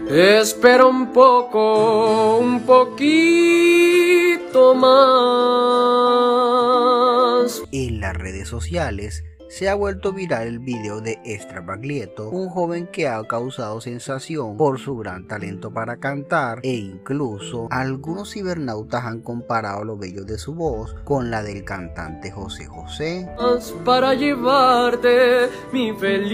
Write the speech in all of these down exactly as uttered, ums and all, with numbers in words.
Espera un poco, un poquito más. En las redes sociales se ha vuelto viral el video de Extra Baglietto, un joven que ha causado sensación por su gran talento para cantar, e incluso algunos cibernautas han comparado lo bello de su voz con la del cantante José José. Para llevarte mi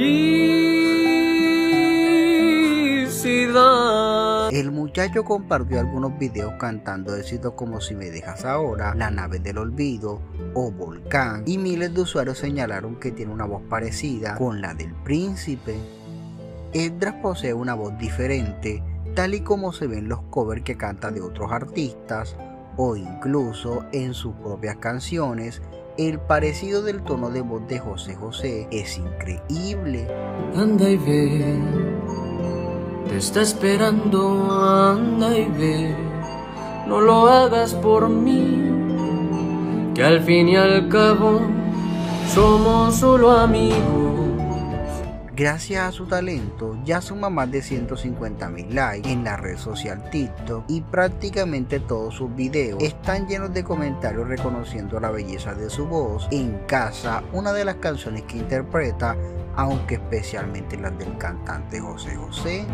felicidad. El muchacho compartió algunos videos cantando éxitos como Si me dejas ahora, La nave del olvido o Volcán, y miles de usuarios señalaron que tiene una voz parecida con la del príncipe. Esdras posee una voz diferente, tal y como se ve en los covers que canta de otros artistas o incluso en sus propias canciones. El parecido del tono de voz de José José es increíble. Anda y ve, te está esperando, anda y ve, no lo hagas por mí, que al fin y al cabo somos solo amigos. Gracias a su talento ya suma más de ciento cincuenta mil likes en la red social TikTok, y prácticamente todos sus videos están llenos de comentarios reconociendo la belleza de su voz. En Casa, una de las canciones que interpreta, aunque especialmente las del cantante José José.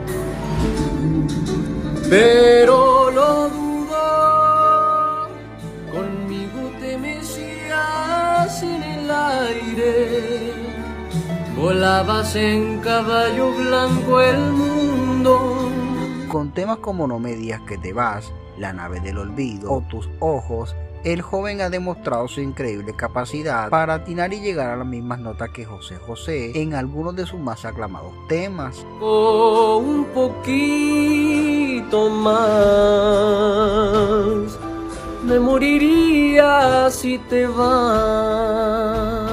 Pero lo dudo, conmigo te mecías en el aire, volabas en caballo blanco el mundo. Con temas como No me digas que te vas, La nave del olvido o Tus ojos, el joven ha demostrado su increíble capacidad para atinar y llegar a las mismas notas que José José en algunos de sus más aclamados temas. Oh, un poquito más, me moriría si te vas.